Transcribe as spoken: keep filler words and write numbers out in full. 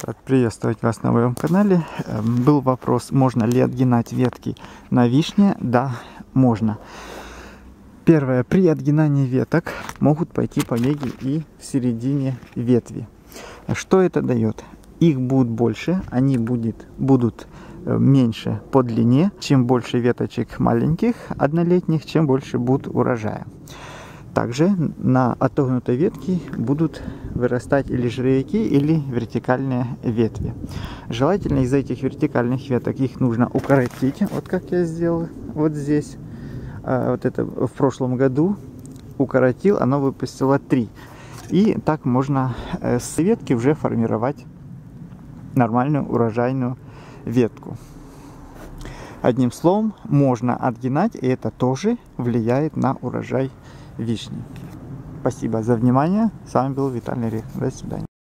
Рад приветствовать вас на моем канале. Был вопрос, можно ли отгинать ветки на вишне. Да, можно. Первое, при отгинании веток могут пойти побеги и в середине ветви. Что это дает? Их будет больше, они будет, будут меньше по длине. Чем больше веточек маленьких, однолетних, чем больше будет урожая. Также на отогнутой ветке будут вырастать или жировики, или вертикальные ветви. Желательно из этих вертикальных веток их нужно укоротить, вот как я сделал вот здесь. Вот это в прошлом году укоротил, оно выпустило три. И так можно с ветки уже формировать нормальную урожайную ветку. Одним словом, можно отгинать, и это тоже влияет на урожай вишни. Спасибо за внимание. С вами был Виталий Рих. До свидания.